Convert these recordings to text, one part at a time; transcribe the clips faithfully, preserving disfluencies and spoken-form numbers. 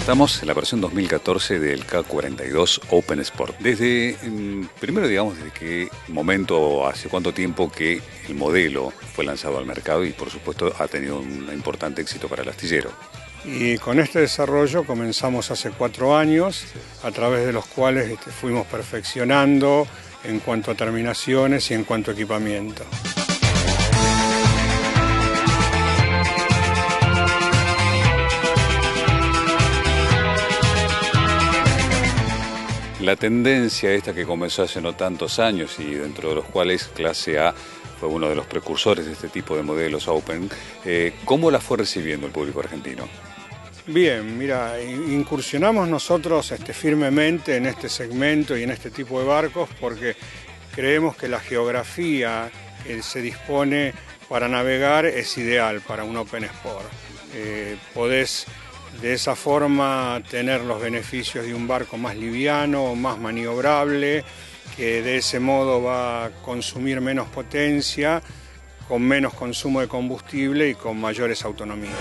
Estamos en la versión dos mil catorce del K cuarenta y dos Open Sport. Desde, primero digamos, desde qué momento, hace cuánto tiempo que el modelo fue lanzado al mercado y por supuesto ha tenido un importante éxito para el astillero. Y con este desarrollo comenzamos hace cuatro años, a través de los cuales este, fuimos perfeccionando en cuanto a terminaciones y en cuanto a equipamiento. La tendencia esta que comenzó hace no tantos años y dentro de los cuales Clase A fue uno de los precursores de este tipo de modelos Open, eh, ¿cómo la fue recibiendo el público argentino? Bien, mira, incursionamos nosotros este, firmemente en este segmento y en este tipo de barcos porque creemos que la geografía que se dispone para navegar es ideal para un Open Sport. Eh, podés de esa forma tener los beneficios de un barco más liviano, más maniobrable, que de ese modo va a consumir menos potencia, con menos consumo de combustible y con mayores autonomías.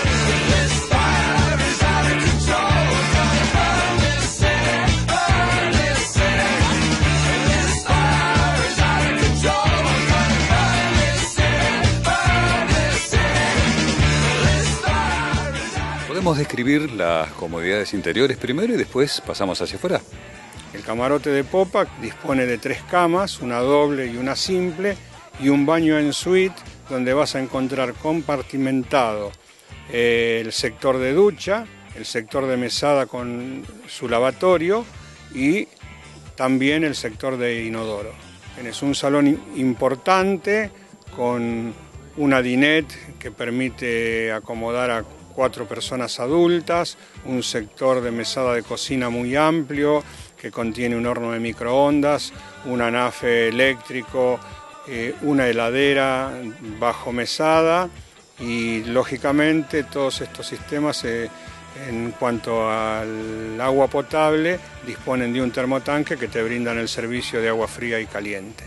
¿Podemos describir las comodidades interiores primero y después pasamos hacia afuera? El camarote de popa dispone de tres camas, una doble y una simple, y un baño en suite donde vas a encontrar compartimentado eh, el sector de ducha, el sector de mesada con su lavatorio y también el sector de inodoro. Tienes un salón importante con una dinette que permite acomodar a cuatro personas adultas, un sector de mesada de cocina muy amplio que contiene un horno de microondas, un anafe eléctrico, eh, una heladera bajo mesada y lógicamente todos estos sistemas eh, en cuanto al agua potable disponen de un termotanque que te brindan el servicio de agua fría y caliente.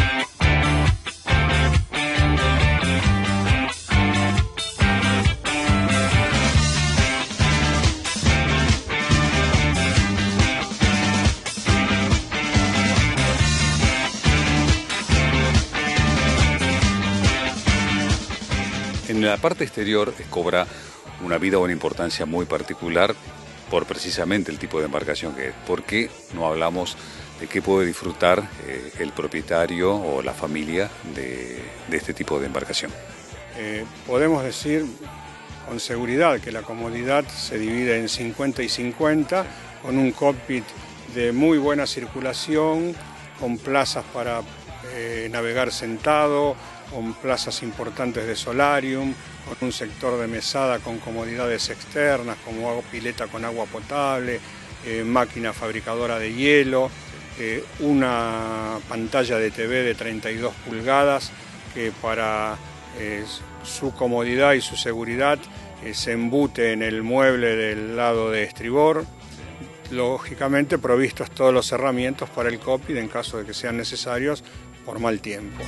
En la parte exterior cobra una vida o una importancia muy particular por precisamente el tipo de embarcación que es. ¿Por qué no hablamos de qué puede disfrutar eh, el propietario o la familia de, de este tipo de embarcación? Eh, podemos decir con seguridad que la comodidad se divide en cincuenta y cincuenta, con un cockpit de muy buena circulación, con plazas para eh, navegar sentado, con plazas importantes de solarium, con un sector de mesada con comodidades externas como agua, pileta con agua potable, eh, máquina fabricadora de hielo, eh, una pantalla de T V de treinta y dos pulgadas que para eh, su comodidad y su seguridad eh, se embute en el mueble del lado de estribor. Lógicamente provistos todos los herramientas para el cockpit en caso de que sean necesarios por mal tiempo.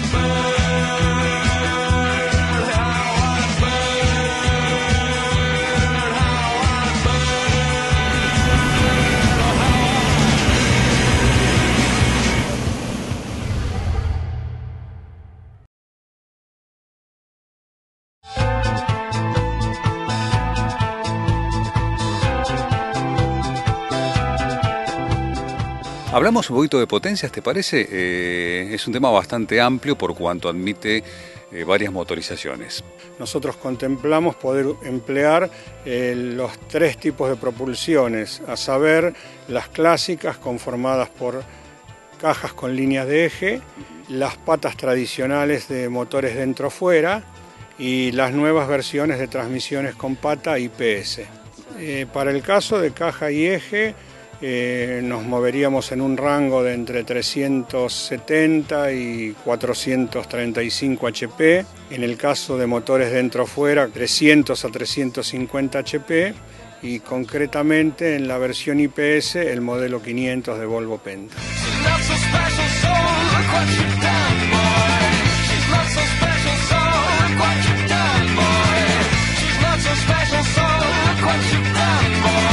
Hablamos un poquito de potencias, ¿te parece? Eh, es un tema bastante amplio por cuanto admite eh, varias motorizaciones. Nosotros contemplamos poder emplear eh, los tres tipos de propulsiones, a saber, las clásicas conformadas por cajas con líneas de eje, las patas tradicionales de motores dentro-fuera y las nuevas versiones de transmisiones con pata I P S. Eh, para el caso de caja y eje, Eh, nos moveríamos en un rango de entre trescientos setenta y cuatrocientos treinta y cinco H P. En el caso de motores dentro-fuera, trescientos a trescientos cincuenta H P. Y concretamente en la versión I P S, el modelo quinientos de Volvo Penta. What you done, boy?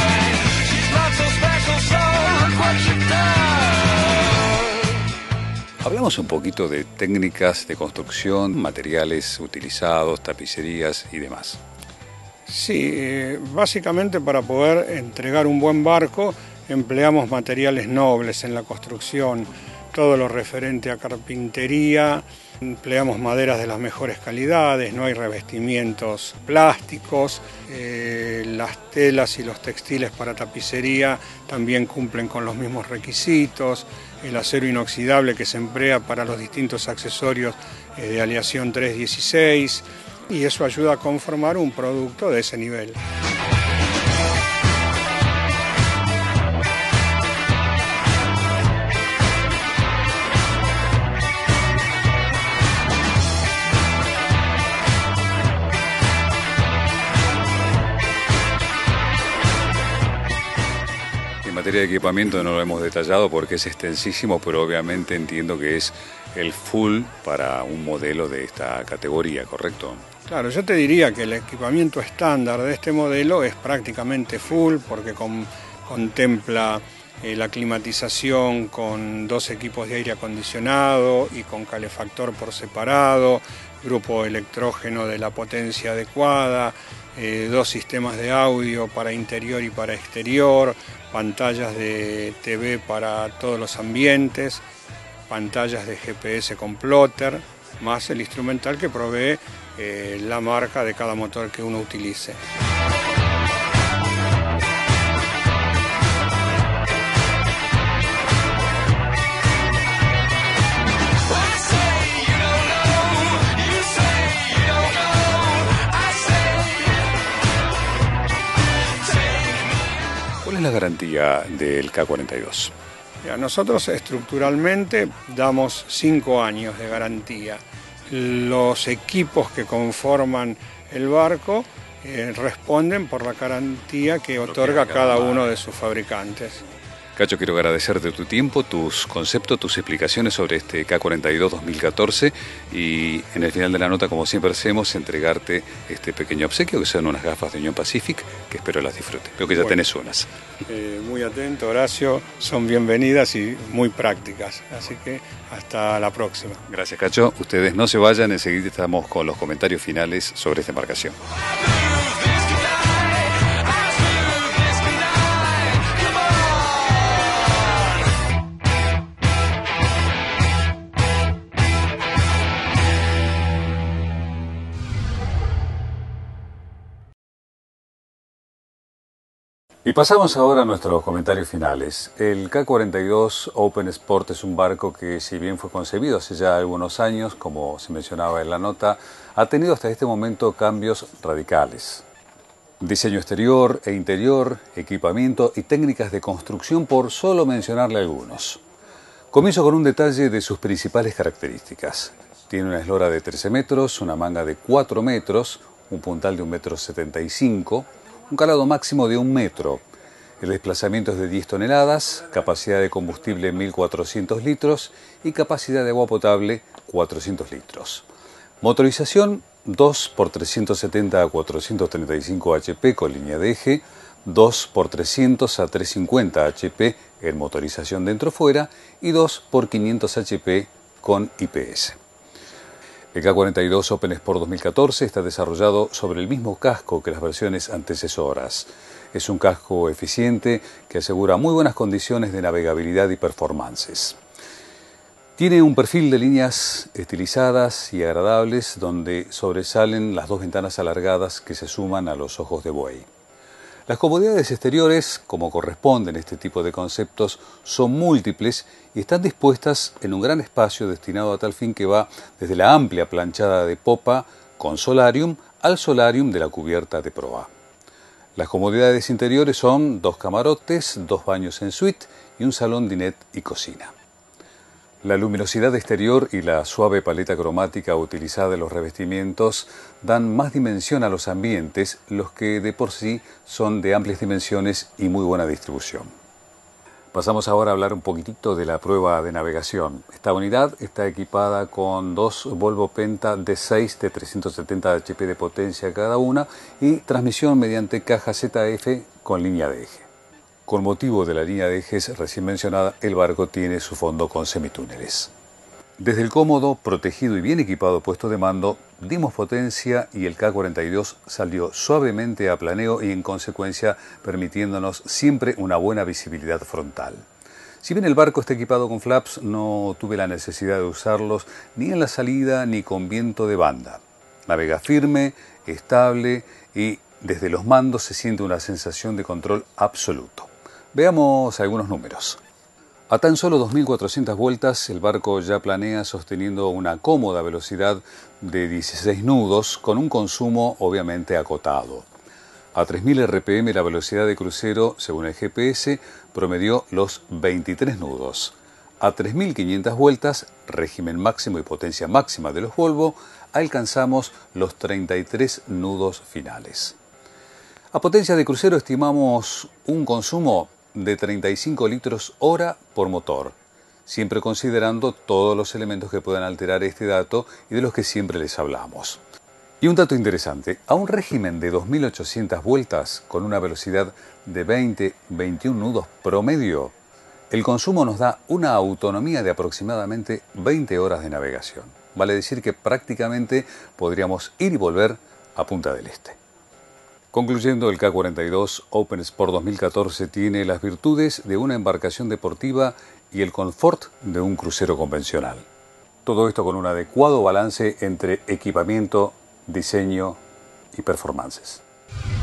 Hablemos un poquito de técnicas de construcción, materiales utilizados, tapicerías y demás. Sí, eh, básicamente para poder entregar un buen barco empleamos materiales nobles en la construcción, todo lo referente a carpintería, empleamos maderas de las mejores calidades, no hay revestimientos plásticos, eh, las telas y los textiles para tapicería también cumplen con los mismos requisitos, el acero inoxidable que se emplea para los distintos accesorios eh, de aleación tres dieciséis, y eso ayuda a conformar un producto de ese nivel. En materia de equipamiento no lo hemos detallado porque es extensísimo, pero obviamente entiendo que es el full para un modelo de esta categoría, ¿correcto? Claro, yo te diría que el equipamiento estándar de este modelo es prácticamente full porque con, contempla eh, la climatización con dos equipos de aire acondicionado y con calefactor por separado, grupo electrógeno de la potencia adecuada, eh, dos sistemas de audio para interior y para exterior, pantallas de T V para todos los ambientes, pantallas de G P S con plotter, más el instrumental que provee eh, la marca de cada motor que uno utilice. ¿Cuál es la garantía del K cuarenta y dos? Ya, nosotros estructuralmente damos cinco años de garantía. Los equipos que conforman el barco eh, responden por la garantía que otorga cada uno de sus fabricantes. Cacho, quiero agradecerte tu tiempo, tus conceptos, tus explicaciones sobre este K cuarenta y dos dos mil catorce y en el final de la nota, como siempre hacemos, entregarte este pequeño obsequio que son unas gafas de Union Pacific que espero las disfrutes. Veo que ya bueno, tenés unas. Eh, muy atento, Horacio, son bienvenidas y muy prácticas, así que hasta la próxima. Gracias, Cacho. Ustedes no se vayan, enseguida estamos con los comentarios finales sobre esta embarcación. Y pasamos ahora a nuestros comentarios finales. El K cuarenta y dos Open Sport es un barco que, si bien fue concebido hace ya algunos años, como se mencionaba en la nota, ha tenido hasta este momento cambios radicales. Diseño exterior e interior, equipamiento y técnicas de construcción, por solo mencionarle algunos. Comienzo con un detalle de sus principales características. Tiene una eslora de trece metros, una manga de cuatro metros, un puntal de un metro setenta y cinco, un calado máximo de un metro. El desplazamiento es de diez toneladas, capacidad de combustible mil cuatrocientos litros y capacidad de agua potable cuatrocientos litros. Motorización dos por trescientos setenta a cuatrocientos treinta y cinco H P con línea de eje, dos por trescientos a trescientos cincuenta H P en motorización dentro-fuera y dos por quinientos H P con I P S. El K cuarenta y dos Open Sport dos mil catorce está desarrollado sobre el mismo casco que las versiones antecesoras. Es un casco eficiente que asegura muy buenas condiciones de navegabilidad y performances. Tiene un perfil de líneas estilizadas y agradables donde sobresalen las dos ventanas alargadas que se suman a los ojos de buey. Las comodidades exteriores, como corresponden a este tipo de conceptos, son múltiples y están dispuestas en un gran espacio destinado a tal fin que va desde la amplia planchada de popa con solarium al solarium de la cubierta de proa. Las comodidades interiores son dos camarotes, dos baños en suite y un salón dinette y cocina. La luminosidad exterior y la suave paleta cromática utilizada en los revestimientos dan más dimensión a los ambientes, los que de por sí son de amplias dimensiones y muy buena distribución. Pasamos ahora a hablar un poquitito de la prueba de navegación. Esta unidad está equipada con dos Volvo Penta D seis de trescientos setenta H P de potencia cada una y transmisión mediante caja Z F con línea de eje. Con motivo de la línea de ejes recién mencionada, el barco tiene su fondo con semitúneles. Desde el cómodo, protegido y bien equipado puesto de mando, dimos potencia y el K cuarenta y dos salió suavemente a planeo y en consecuencia permitiéndonos siempre una buena visibilidad frontal. Si bien el barco está equipado con flaps, no tuve la necesidad de usarlos ni en la salida ni con viento de banda. Navega firme, estable y desde los mandos se siente una sensación de control absoluto. Veamos algunos números. A tan solo dos mil cuatrocientas vueltas, el barco ya planea sosteniendo una cómoda velocidad de dieciséis nudos con un consumo obviamente acotado. A tres mil R P M la velocidad de crucero, según el G P S, promedió los veintitrés nudos. A tres mil quinientas vueltas, régimen máximo y potencia máxima de los Volvo, alcanzamos los treinta y tres nudos finales. A potencia de crucero estimamos un consumo de treinta y cinco litros hora por motor, siempre considerando todos los elementos que puedan alterar este dato y de los que siempre les hablamos. Y un dato interesante, a un régimen de dos mil ochocientas vueltas con una velocidad de veinte a veintiún nudos promedio, el consumo nos da una autonomía de aproximadamente veinte horas de navegación. Vale decir que prácticamente podríamos ir y volver a Punta del Este. Concluyendo, el K cuarenta y dos Open Sport dos mil catorce tiene las virtudes de una embarcación deportiva y el confort de un crucero convencional. Todo esto con un adecuado balance entre equipamiento, diseño y performances.